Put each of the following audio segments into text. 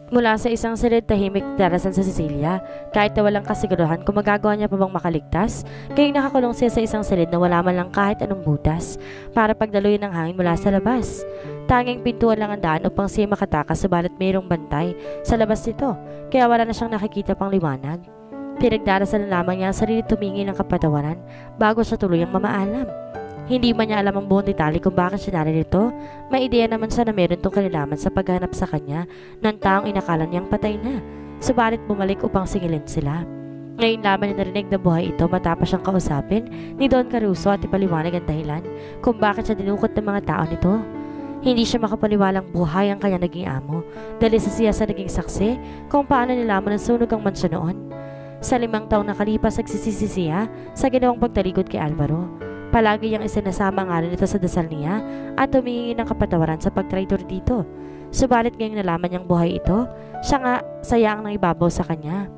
Mula sa isang silid tahimik darasan sa Cecilia, kahit na walang kasiguruhan kung magagawa niya pa bang makaligtas, kayong nakakulong siya sa isang silid na wala man lang kahit anong butas para pagdaluyin ng hangin mula sa labas. Tanging pintuan lang ang daan upang siya makatakas, subalit mayroong bantay sa labas nito, kaya wala na siyang nakikita pang liwanag. Pinagdarasal na lamang niya ang sarili tumingin ng kapatawaran bago siya tuluyang mamaalam. Hindi man niya alam ang buong detalye kung bakit siya naririto, may ideya naman siya na meron tong kalilaman sa paghanap sa kanya ng taong inakala niyang patay na, subalit bumalik upang singilin sila. Ngayon lamang niya narinig na buhay ito matapos siyang kausapin ni Don Caruso at ipaliwanag ang dahilan kung bakit siya dinukot ng mga tao nito. Hindi siya makapaniwalang buhay ang kanya naging amo dahil isa siya sa naging saksi kung paano nilaman ng sunog ang mansyon noon. Sa 5 taong nakalipas, nagsisisi siya sa ginawang pagtalikod kay Alvaro. Palagi niyang isinasama ang ngalan nito sa dasal niya at humihingi ng kapatawaran sa pagtraidor dito. Subalit ngayong nalaman niyang buhay ito, siya nga sayaang naibabaw sa kanya.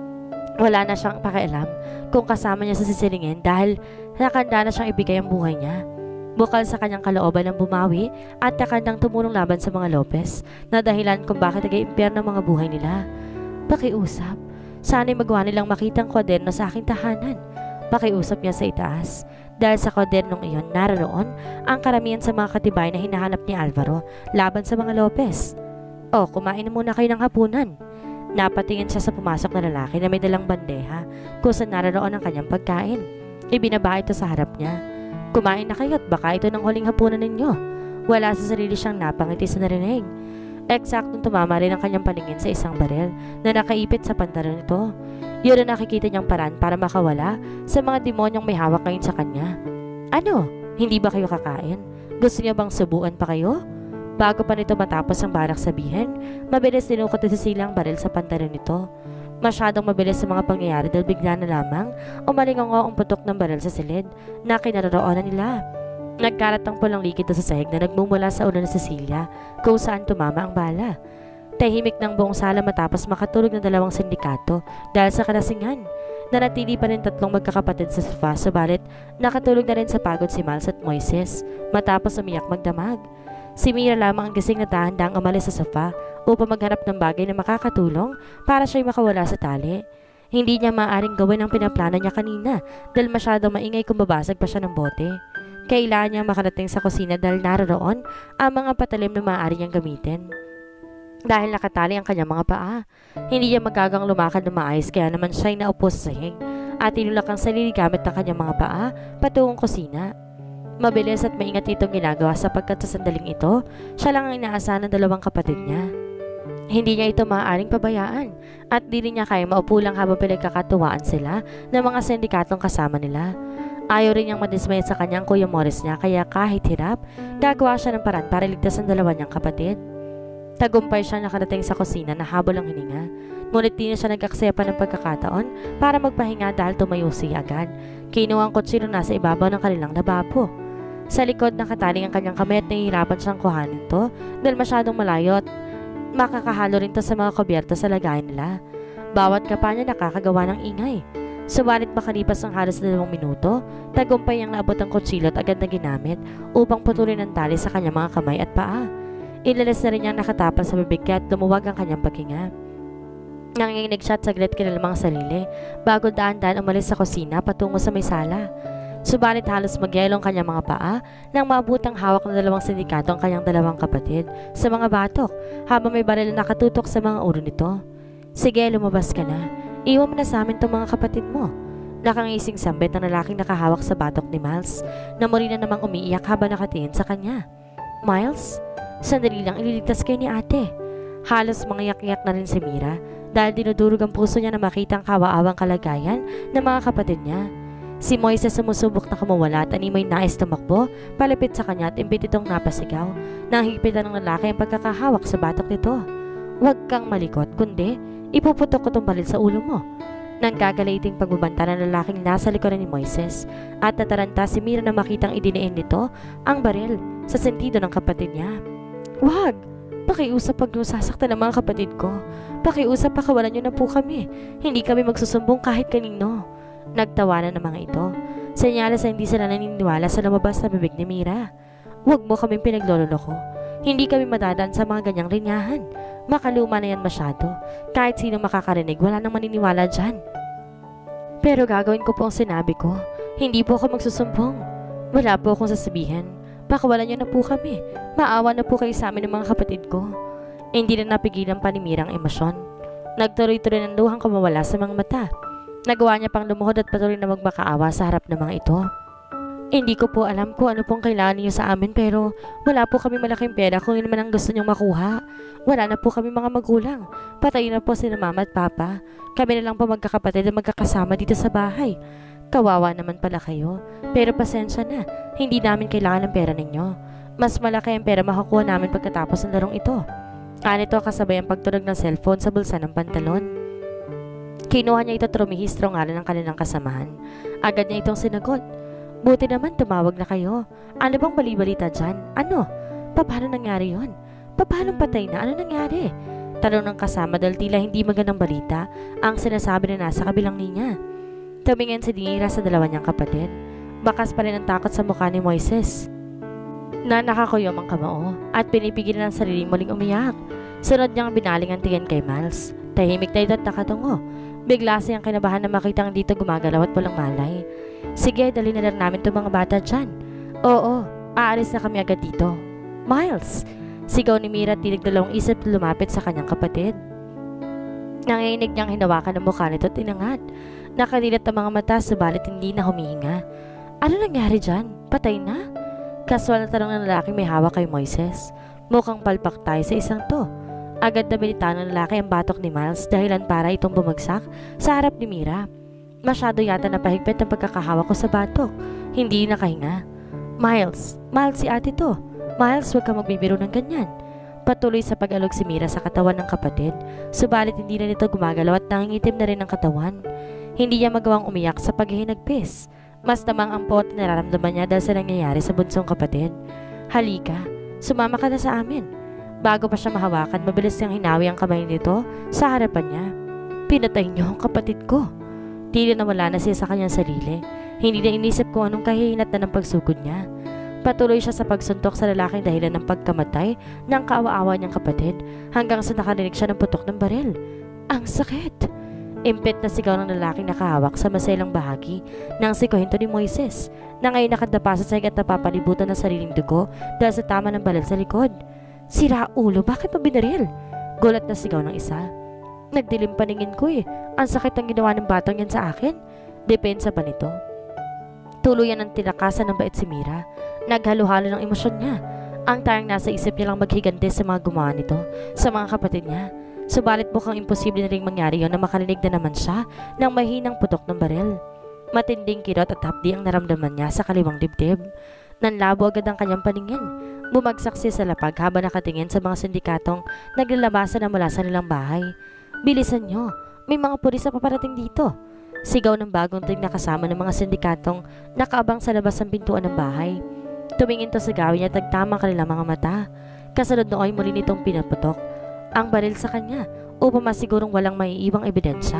Wala na siyang pakialam kung kasama niya sa sisilingin dahil nakanda na siyang ibigay ang buhay niya. Bukal sa kanyang kalooban ng bumawi at nakandang tumulong laban sa mga Lopez na dahilan kung bakit nag-iimpyerno ang mga buhay nila. Pakiusap, sana'y magawa nilang makita ang kwaderno sa aking tahanan. Pakiusap niya sa itaas. Dahil sa kwadernong iyon, naroon ang karamihan sa mga katibay na hinahanap ni Alvaro laban sa mga Lopez. O, kumain muna kayo ng hapunan. Napatingin siya sa pumasok na lalaki na may dalang bandeha kung saan naroon ang kanyang pagkain. Ibinaba ito sa harap niya. Kumain na kayo at baka ito ng huling hapunan ninyo. Wala sa sarili siyang napangiti sa narinig. Eksaktong tumama rin ang kanyang paningin sa isang barel na nakaipit sa pantalon nito. Yun ang nakikita niyang paraan para makawala sa mga demonyong may hawak ngayon sa kanya. Ano? Hindi ba kayo kakain? Gusto niyo bang subuan pa kayo? Bago pa nito matapos ang barak sabihin, mabilis dinukot ni Cecilia ang baril sa pantalon nito. Masyadong mabilis sa mga pangyayari dahil bigla na lamang umalingongo ang putok ng baril sa silid na kinaroroonan nila. Nagkarat ang pulang likid sa sahig na nagmumula sa ulo ni Cecilia kung saan tumama ang bala. Tahimik ng buong sala matapos makatulog ng 2 sindikato dahil sa kalasingan. Nanatili pa rin 3 magkakapatid sa sofa, subalit nakatulog na rin sa pagod si Miles at Moises matapos umiyak magdamag. Si Mira lamang ang gising na dahan-dahang umalis sa sofa upang maghanap ng bagay na makakatulong para siya'y makawala sa tali. Hindi niya maaaring gawin ang pinaplano niya kanina dahil masyadong maingay kung babasag pa siya ng bote. Kailangan niya makarating sa kusina dahil naroon ang mga patalim na maaari niyang gamitin. Dahil nakatali ang kanyang mga paa, hindi niya magagang lumakad na maayos kaya naman siya'y naupo sa sahig at tinulak ang sarili gamit ang kanyang mga paa patungong kusina. Mabilis at maingat itong ginagawa sapagkat sa sandaling ito, siya lang ang inaasahan ng 2 kapatid niya. Hindi niya ito maaaring pabayaan at di rin niya kaya maupo lang habang pinagkakatuwaan sila ng mga sindikatong kasama nila. Ayaw rin niyang madismaya sa kanyang Kuya Morris niya kaya kahit hirap, gagawa siya ng paraan para iligtas ang 2 niyang kapatid. Tagumpay siya nakarating sa kusina na habol ang hininga, ngunit di na siya nag-aksaya pa ng pagkakataon para magpahinga dahil tumayo siya agad. Kinuha ang kutsilo nasa ibabaw ng kanilang lababo. Sa likod nakataling ang kanyang kamay at nahihirapan siyang kuhanin to dahil masyadong malayo at makakahalo rin to sa mga kubyerta sa lagayan nila. Bawat kapa niya nakakagawa ng ingay. Subalit makalipas ang halos 2 minuto, tagumpay ang naabot ang kutsilo at agad na ginamit upang putulin ang tali sa kanyang mga kamay at paa. Ilalas na rin niyang nakatapan sa bibig at lumuwag ang kanyang paghinga. Nanginginig siya at saglit kinalamang sarili bago daan-daan umalis sa kusina patungo sa may sala. Subalit halos magyelo ang kanyang mga paa nang maabutang hawak ng 2 sindikato ang kanyang 2 kapatid sa mga batok habang may baril na nakatutok sa mga ulo nito. Sige, lumabas ka na. Iwan mo na sa amin tong mga kapatid mo. Nakangising sambit ng lalaking nakahawak sa batok ni Miles na muli na namang umiiyak habang nakatingin sa kanya. Miles? Sandali lang ililigtas kayo ni ate. Halos mangiyak-iyak na rin si Mira dahil dinudurog ang puso niya na makita ang kawaawang kalagayan ng mga kapatid niya. Si Moises sumusubok na kumawala at animay nais tumakbo palapit sa kanya at imbit itong napasigaw nang higpitan ng lalaki ang pagkakahawak sa batok nito. Huwag kang malikot kundi ipuputok ko tong baril sa ulo mo. Nang gagaliting pagbabanta ng lalaking nasa likuran ni Moises at nataranta si Mira na makitang idiniin nito ang baril sa sentido ng kapatid niya. Wag! Pakiusap pag sasaktan ng mga kapatid ko. Pakiusap pakawalan niyo na po kami. Hindi kami magsusumbong kahit kanino. Nagtawanan ng mga ito. Senyales na hindi sila naniniwala sa lumabas na bibig ni Mira. Huwag mo kaming pinaglololoko. Hindi kami madadaan sa mga ganyang linyahan. Makaluma na yan masyado. Kahit sino makakarinig, wala nang maniniwala dyan. Pero gagawin ko po ang sinabi ko. Hindi po ako magsusumbong. Wala po akong sasabihin. Pakawalan niyo na po kami. Maawa na po kayo sa amin ng mga kapatid ko. Hindi na napigilan pa ni Mira ang emosyon. Nagtuloy-tuloy ng luhang kumawala sa mga mata. Nagawa niya pang lumuhod at patuloy na magmakaawa sa harap ng mga ito. Hindi ko po alam kung ano pong kailangan niyo sa amin pero wala po kami malaking pera kung yun man ang gusto niyong makuha. Wala na po kami mga magulang. Patay na po sina mama at papa. Kami na lang po magkakapatid na magkakasama dito sa bahay. Kawawa naman pala kayo. Pero pasensya na, hindi namin kailangan ng pera ninyo. Mas malaki ang pera makukuha namin pagkatapos ng larong ito. Anito kasabay ang pagtunog ng cellphone sa bulsa ng pantalon. Kinuha niya ito at rumihistro ngalan ng kanilang kasamahan. Agad niya itong sinagot. Buti naman tumawag na kayo. Ano bang bali-balita dyan? Ano? Paano nangyari yon? Paano patay na? Ano nangyari? Tanong ng kasama dahil tila hindi magandang balita ang sinasabi na nasa kabilang linya. Tumingin si Dinira sa dalawa niyang kapatid. Bakas pa rin ang takot sa mukha ni Moises na nakakuyom ang kamao at pinipigilan ang sarili muling umiyak. Sunod niyang binaling ang tingin kay Miles. Tahimik na ito at nakatungo. Bigla siyang kinabahan na makitang dito gumagalaw at walang malay. Sige, dali na lang namin itong mga bata dyan. Oo, aalis na kami agad dito. Miles! Sigaw ni Mira at tinig dalawang isip lumapit sa kanyang kapatid. Nanginig niyang hinawakan ang mukha nito at inangat. Nakadilat ang mga mata subalit hindi na humihinga. Ano nangyari dyan? Patay na? Kaswal na tanong ng lalaki may hawak kay Moises. Mukhang palpak tayo sa isang to. Agad na binitaan ng lalaki ang batok ni Miles dahilan para itong bumagsak sa harap ni Mira. Masyado yata napahigpit ang pagkakahawak ko sa batok. Hindi nakahinga. Miles si ate to. Miles, huwag ka magbibiro ng ganyan. Patuloy sa pag-alog si Mira sa katawan ng kapatid. Subalit hindi na nito gumagalaw at nangingitim na rin ang katawan. Hindi niya magawang umiyak sa paghihinagpis. Mas namang ang pot na nararamdaman niya dahil sa nangyayari sa bunsong kapatid. Halika, sumama ka na sa amin. Bago pa siya mahawakan, mabilis niyang hinawi ang kamay nito sa harapan niya. Pinatay niyo ang kapatid ko. Tila nawala na siya sa kanyang sarili. Hindi na inisip kung anong kahihinat na ng pagsugod niya. Patuloy siya sa pagsuntok sa lalaking dahilan ng pagkamatay ng kaawa-awa niyang kapatid hanggang sa nakarinig siya ng putok ng baril. Ang sakit! Impit na sigaw ng lalaking nakahawak sa masailang bahagi ng sikuhinto ni Moises na ngayon nakadapa sa sahig at napapalibutan ng sariling dugo dahil sa tama ng baril sa likod. Sira ulo, bakit mo binaril? Gulat na sigaw ng isa. Nagdilim paningin ko eh. Ang sakit ang ginawa ng batang yan sa akin. Depensa ba nito? Tuluyan ang tinakasan ng bait si Mira. Naghalo-halo ng emosyon niya. Ang tayang nasa isip niya lang maghigante sa mga gumawa nito, sa mga kapatid niya. Subalit mukhang imposible na ring mangyari yon na makarinig na naman siya ng mahinang putok ng baril. Matinding kirot at hapdi ang naramdaman niya sa kaliwang dibdib. Nanlabo agad ang kanyang paningin. Bumagsak siya sa lapag habang nakatingin sa mga sindikatong naglalabasan na mula sa nilang bahay. Bilisan niyo, may mga pulis na paparating dito. Sigaw ng bagong tig na kasama ng mga sindikatong nakaabang sa labas ng pintuan ng bahay. Tumingin to sa gawin niya at nagtamang kanilang mga mata. Kasunod nooy muli nitong pinaputok ang baril sa kanya upang masigurong walang maiiwang ebidensya.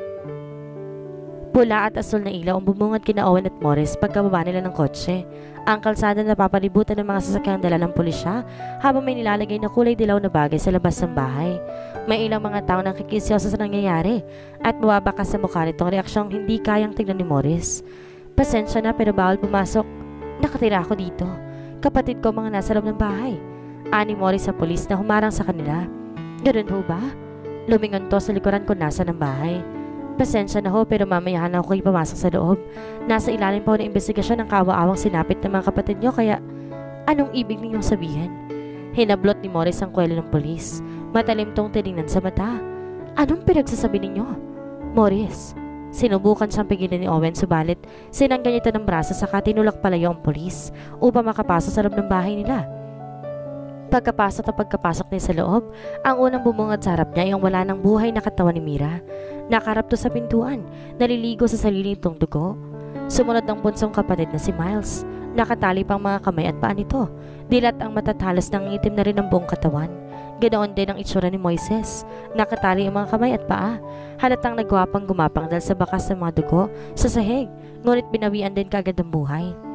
Pula at asul na ilaw ang bumungad kina Owen at Morris pagkababa nila ng kotse. Ang kalsada na papalibutan ng mga sasakyang dala ng pulisya habang may nilalagay na kulay dilaw na bagay sa labas ng bahay. May ilang mga tao nang kikisyoso sa nangyayari at mababakas sa mukha nitong reaksyong hindi kayang tignan ni Morris. Pasensya na pero bawal pumasok. Nakatira ako dito. Kapatid ko mga nasa loob ng bahay. Ani Morris sa pulis na humarang sa kanila. Ganun ho ba? Lumingon to sa likuran ko nasa ng bahay. Pasensya na ho pero mamayahan ako kayo pumasok sa loob. Nasa ilalim pa ho ng investigasyon ng kawa-awang sinapit ng mga kapatid nyo kaya anong ibig ninyong sabihin? Hinablot ni Morris ang kwelo ng pulis. Matalim tong tinignan sa mata. Anong pinagsasabi ninyo? Morris, sinubukan siyang pigilan ni Owen subalit sinanggan niya ito ng braso saka tinulak palayo ang pulis upang makapasok sa loob ng bahay nila. Pagkapasok niya sa loob, ang unang bumungad sa harap niya ay ang wala ng buhay na katawan ni Mira. Nakarap to sa pintuan, naliligo sa sarili nitong dugo. Sumunod ang bunsong kapatid na si Miles. Nakatali pang mga kamay at paa nito. Dilat ang matatalas ng itim na rin ang buong katawan. Ganoon din ang itsura ni Moises. Nakatali ang mga kamay at paa. Halatang nagwapang gumapang dahil sa bakas ng mga dugo sa sahig, ngunit binawian din kaagad ang buhay.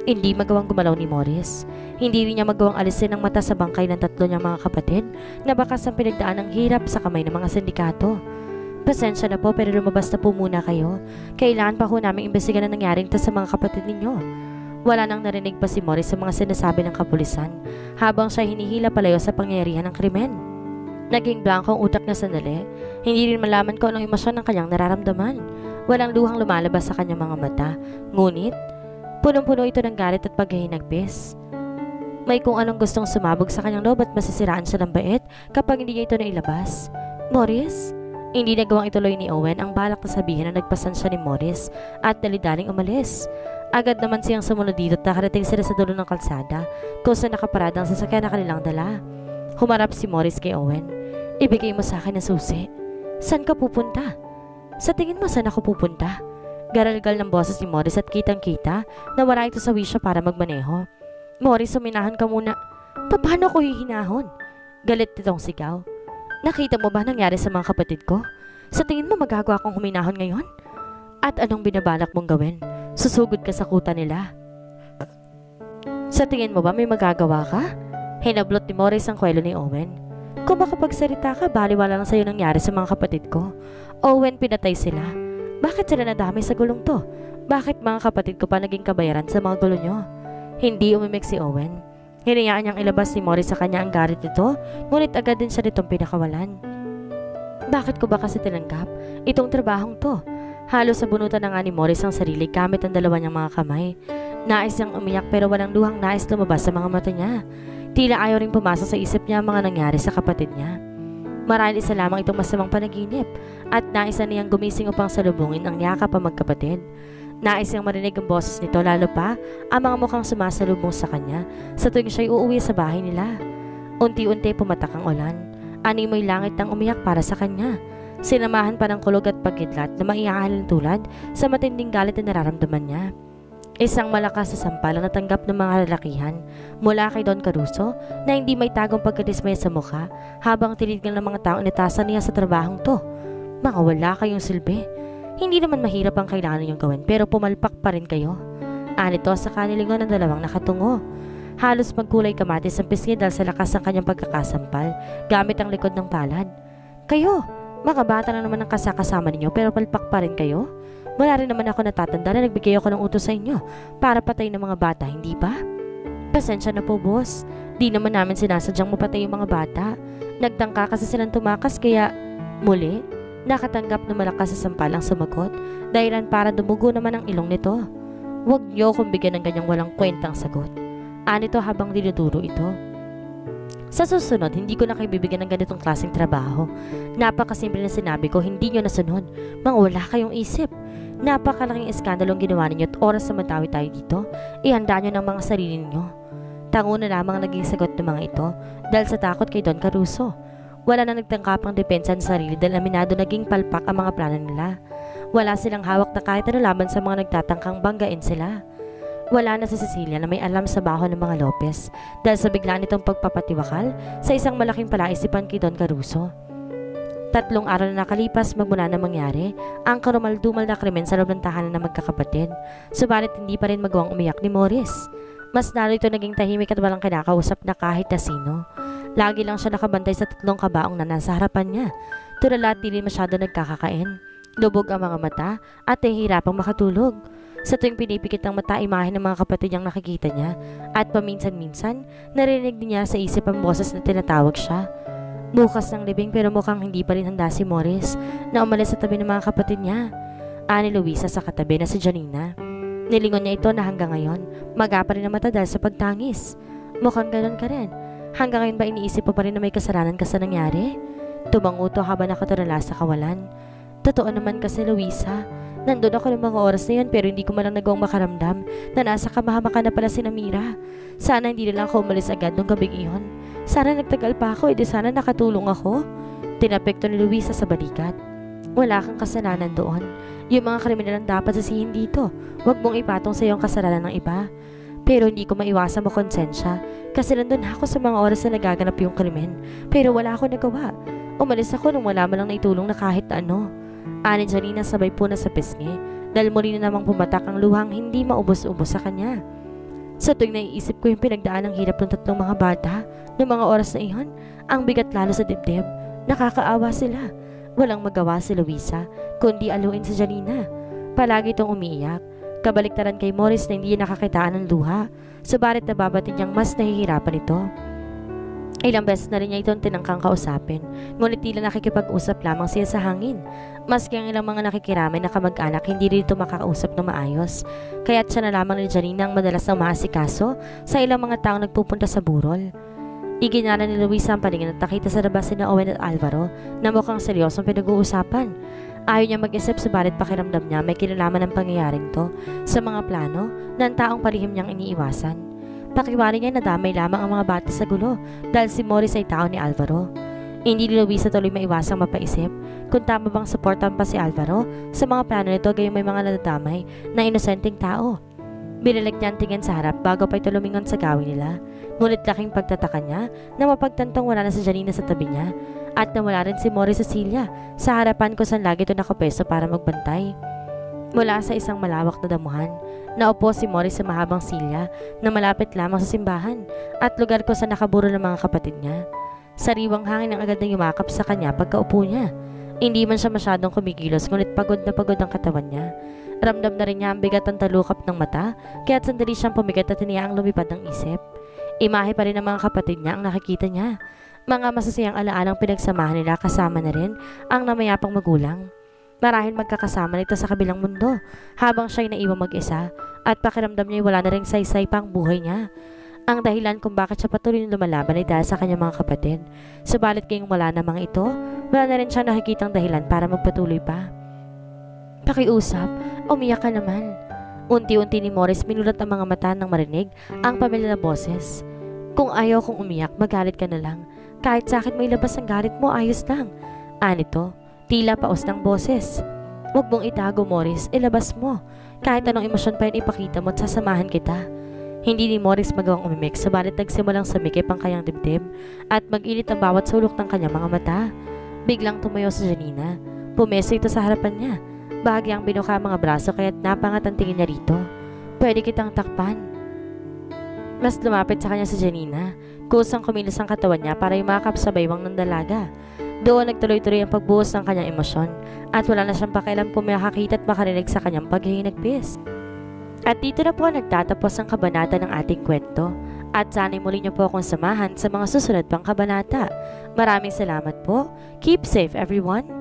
Hindi magawang gumalaw ni Morris. Hindi rin niya magawang alisin ang mata sa bangkay ng tatlo niyang mga kapatid na bakas ang pinagdaan ng hirap sa kamay ng mga sindikato. Pasensya na po pero lumabas na po muna kayo. Kailangan pa po namin imbestigan na nangyaring ito sa mga kapatid ninyo. Wala nang narinig pa si Morris sa mga sinasabi ng kapulisan habang siya hinihila palayo sa pangyayarihan ng krimen. Naging blanco ang utak niya sandali. Hindi rin malaman kung anong emosyon ng kanyang nararamdaman. Walang luhang lumalabas sa kanyang mga mata. Ngunit, punong-puno ito ng galit at paghihinagpis. May kung anong gustong sumabog sa kanyang loob at masisiraan siya ng bait kapag hindi niya ito nailabas. Morris? Hindi nagawang ituloy ni Owen ang balak na sabihin na nagpasan siya ni Morris at dalidaling umalis. Agad naman siyang sumunod dito at nakarating sila sa dulo ng kalsada kung saan nakaparada ang sasakyan na kanilang dala. Humarap si Morris kay Owen. Ibigay mo sa akin ang susi. Saan ka pupunta? Sa tingin mo saan ako pupunta? Garalgal ng boses ni Morris at kitang-kita na wala ito sa wisyo para magmaneho. Morris, uminahan ka muna. Paano ko hihinahon? Galit nitong sigaw. Nakita mo ba nangyari sa mga kapatid ko? Sa tingin mo magagawa akong huminahon ngayon? At anong binabalak mong gawin? Susugod ka sa kuta nila. Sa tingin mo ba may magagawa ka? Hinablot ni Morris ang kwelo ni Owen. Kung makapagsalita ka, baliwala lang sa'yo nangyari sa mga kapatid ko. Owen, pinatay sila. Bakit sila nadami sa gulong to? Bakit mga kapatid ko pa naging kabayaran sa mga gulo nyo? Hindi umimik si Owen. Hinayaan niyang ilabas ni Morris sa kanya ang galit nito, ngunit agad din siya nitong pinakawalan. Bakit ko ba kasi tinanggap itong trabahong to? Halos sa bunutan na nga ni Morris ang sarili gamit ang dalawa niyang mga kamay. Nais niyang umiyak pero walang luhang nais lumabas sa mga mata niya. Tila ayaw ring pumasok sa isip niya ang mga nangyari sa kapatid niya. Marahil isa lamang itong masamang panaginip at nais na niyang gumising upang salubungin ang yakap ang magkapatid. Nais niyang marinig ang boses nito lalo pa ang mga mukhang sumasalubong sa kanya sa tuwing siya'y uuwi sa bahay nila. Unti-unti pumatak ang ulan. Animoy langit nang umiyak para sa kanya. Sinamahan pa ng kulog at pagkidlat na maiahalin tulad sa matinding galit na nararamdaman niya. Isang malakas na sampal ang natanggap ng mga lalakihan mula kay Don Caruso na hindi may tagong pagkadismaya sa mukha habang tinignan ng mga taong inatasan niya sa trabahong to. Mga wala kayong silbi. Hindi naman mahirap ang kailangan ninyong gawin pero pumalpak pa rin kayo. Anito sa kanilingon ng dalawang nakatungo. Halos magkulay kamatis ang pisngi dahil sa lakas ng kanyang pagkakasampal gamit ang likod ng palad. Kayo, mga bata na naman ang kasakasama ninyo pero palpak pa rin kayo? Wala rin naman ako natatanda na nagbigay ako ng utos sa inyo para patayin ng mga bata, hindi ba? Pasensya na po, boss. Di naman namin sinasadyang mapatay yung mga bata. Nagtangka kasi silang tumakas kaya muli, nakatanggap na malakas sa sampalang sumagot dahilan para dumugo naman ang ilong nito. Huwag niyo akong bigyan ng ganyang walang kwentang sagot. Anito habang dinuduro ito. Sa susunod, hindi ko na kayo bibigyan ng ganitong klaseng trabaho. Napakasimple na sinabi ko, hindi nyo nasunod. Mga wala kayong isip. Napakalaking eskandalong ginawa ninyo at oras na matawi tayo dito, ihanda nyo ng mga sarili ninyo. Tango na lamang naging sagot ng mga ito dahil sa takot kay Don Caruso. Wala na nagtangkapang depensa sa sarili dahil aminado naging palpak ang mga plano nila. Wala silang hawak na kahit ano laban sa mga nagtatangkang banggain sila. Wala na si Cecilia na may alam sa baho ng mga Lopez dahil sa biglaan nitong pagpapatiwakal sa isang malaking palaisipan kay Don Caruso. 3 araw na nakalipas magmula na mangyari ang karumal-dumal na krimen sa loob ng tahanan ng magkakapatid. Subalit hindi pa rin magawang umiyak ni Morris. Mas lalo ito naging tahimik at walang kinakausap na kahit na sino. Lagi lang siya nakabantay sa 3 kabaong na nasa harapan niya. Tulala at di rin masyado nagkakakain. Lubog ang mga mata at nahihirapang makatulog. Sa tuwing pinipikit ang mata imahe ng mga kapatid niyang nakikita niya at paminsan-minsan narinig niya sa isip ang boses na tinatawag siya. Bukas ng libing pero mukhang hindi pa rin handa si Morris na umalis sa tabi ng mga kapatid niya. Ani Luisa sa katabi na si Janina. Nilingon niya ito na hanggang ngayon magapa rin ang mata dahil sa pagtangis. Mukhang ganon ka rin. Hanggang ngayon ba iniisip mo pa rin na may kasalanan ka sa nangyari? Tumanguto habang nakatulala sa kawalan. Totoo naman kasi Luisa. Nandun ako ng mga oras na yun pero hindi ko malang nagawang makaramdam na nasa kamahamakan na pala si Namira. Sana hindi na lang ako umalis agad nung gabing iyon. Sana nagtagal pa ako, edi sana nakatulong ako. Tinapekto ni Luisa sa balikat. Wala kang kasalanan doon. Yung mga kriminal ang dapat sasihin dito. Huwag mong ipatong sa iyong kasalanan ng iba. Pero hindi ko maiwasan mo konsensya kasi nandun ako sa mga oras na nagaganap yung krimen. Pero wala ako nagawa. Umalis ako nung wala man lang naitulong na kahit ano. Ani Janina sabay po na sa pisngi dahil muli na namang pumatak ang luhang hindi maubos-ubos sa kanya. Sa tuwing naiisip ko yung pinagdaan ng hirap ng tatlong mga bata noong mga oras na iyon, ang bigat lalo sa dibdib. Nakakaawa sila. Walang magawa si Luisa, kundi aluin si Janina. Palagi itong umiiyak. Kabaliktaran kay Morris na hindi nakakitaan ng luha. Subalit nababatid niyang mas nahihirapan ito. Ilang beses na rin niya itong tinangkang kausapin, ngunit tila nakikipag-usap lamang siya sa hangin. Maski ang ilang mga nakikiramay na kamag-anak hindi dito makakausap na maayos. Kaya't siya na lamang ni Janina ang madalas na umaasikaso sa ilang mga taong nagpupunta sa burol. Iginala ni Luisa ang paningin at nakita sa labas sina Owen at Alvaro na mukhang seryosong pinag-uusapan. Ayaw niya mag-isip subalit pakiramdam niya may kinalaman ng pangyayaring to sa mga plano ng taong palihim niyang iniiwasan. Pakiwari niya na damay lamang ang mga bata sa gulo dahil si Morris ay tao ni Alvaro. Hindi ni Luisa tuloy maiwasang mapaisip kung tama bang suportan pa si Alvaro sa mga plano nito gayong may mga nadadamay na inosenteng tao. Binalik niya ang tingin sa harap bago pa ito lumingon sa gawin nila. Ngunit laking pagtataka niya na mapagtantong wala na si Janina sa tabi niya at nawala rin si Morris Cecilia sa harapan kung saan lagi ito nakapeso para magbantay. Mula sa isang malawak na damuhan, naupo si Morris sa mahabang silya na malapit lamang sa simbahan at lugar kung saan nakaburo ng mga kapatid niya. Sariwang hangin ang agad na yumakap sa kanya pagkaupo niya. Hindi man siya masyadong kumikilos ngunit pagod na pagod ang katawan niya. Ramdam na rin niya ang bigat ng talukap ng mata kaya't sandali siyang pumigat at tiniyaang lumipad ng isip. Imahe pa rin ng mga kapatid niya ang nakikita niya. Mga masasayang alaalang pinagsamahan nila kasama na rin ang namayapang magulang. Marahil magkakasama nito sa kabilang mundo habang siya'y naiwang mag-isa at pakiramdam niya wala na rin saysay pa ang buhay niya. Ang dahilan kung bakit siya patuloy na lumalaban ay dahil sa kanyang mga kapatid. Subalit kayong wala na mga ito, wala na rin siya nakikitang dahilan para magpatuloy pa. Pakiusap, umiyak ka naman. Unti-unti ni Morris minulat ang mga mata nang marinig ang pamilya na boses. Kung ayaw kong umiyak, magalit ka na lang. Kahit sa akin may labas ang galit mo, ayos lang. Anito, tila paos ng boses. Huwag mong itago, Morris, ilabas mo. Kahit anong emosyon pa yun ipakita mo at sasamahan kita. Hindi ni Morris magawang umimik, subalit nagsimulang sumikip ang kanyang dibdib at mag-init ang bawat sulok ng kanyang mga mata. Biglang tumayo si Janina. Pumeso ito sa harapan niya. Bahagyang binuka ang mga braso kaya't napangat ang tingin niya rito. Pwede kitang takpan. Mas lumapit sa kanya si Janina. Kusang kumilos ang katawan niya para yumakap sa baywang ng dalaga. Doon nagtuloy-tuloy ang pagbuhos ng kanyang emosyon at wala na siyang pakialam kung may makakita at makarinig sa kanyang paghihinagpis. At dito na po nagtatapos ang kabanata ng ating kwento at sana'y muli niyo po akong samahan sa mga susunod pang kabanata. Maraming salamat po. Keep safe everyone.